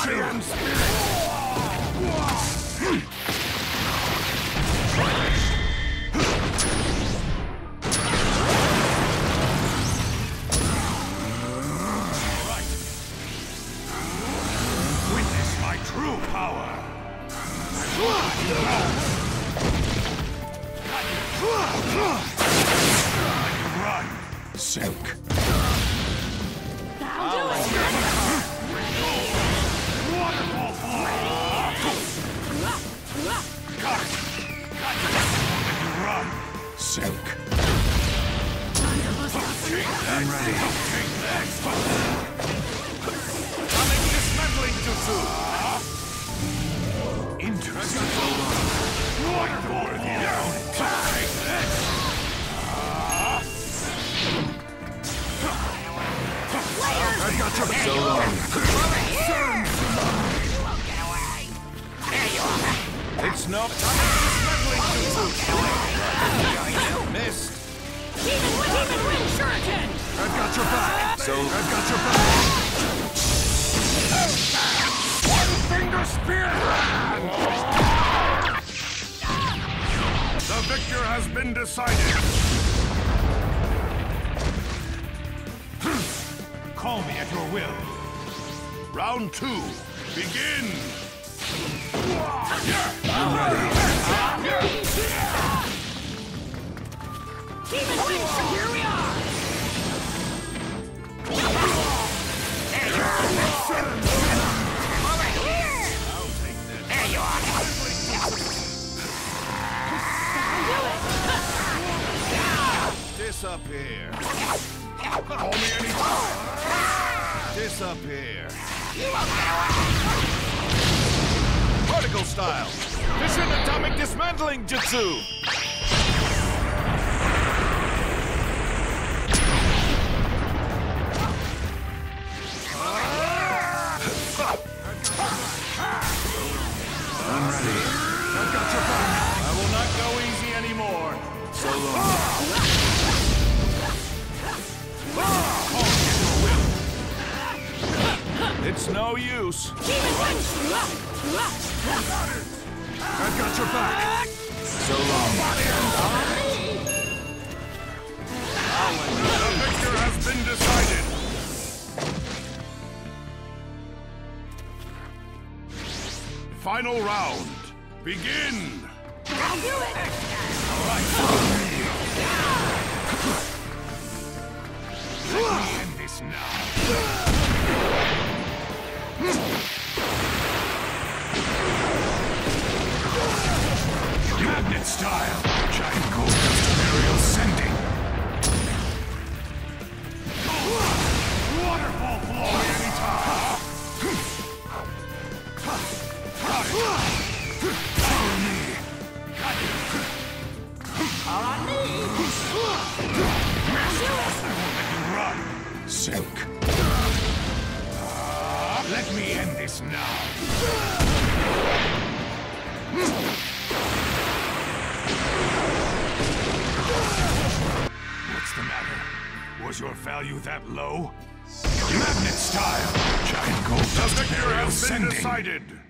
body and spirit! Witness my true power! Run! Sink! I'll do it! Waterfall! Run! Sink! I'm ready. Coming dismantling jutsu! Interesting. Waterfall! Take this! I've got your back. So long. You won't get away! There you are! It's no time dismantling jutsu! Missed! Demon Wind Shuriken! I've got your back! So I've got your back! One finger spear! The victor has been decided! Call me at your will. Round 2, begin! I'm ready. Demon Wind, here we are! There you are! Over here! I'll take this. There you are! Disappear. Call me anytime. Disappear. You won't get away! Particle style. Fission atomic dismantling jutsu. I'm ready. I've got your back. I will not go easy anymore. So long. It's no use. Demon Wind! I've got your back. So long. The victor has been decided. Final round. Begin. I'll do it! Let me end this now. Magnet style. Giant gold dust aerial sending. Waterfall blow anytime. Follow me. All on me! I'll let you run. Sink. Let me end this now. What's the matter? Was your value that low? Magnet style. Giant gold dust aerial sending. Decided.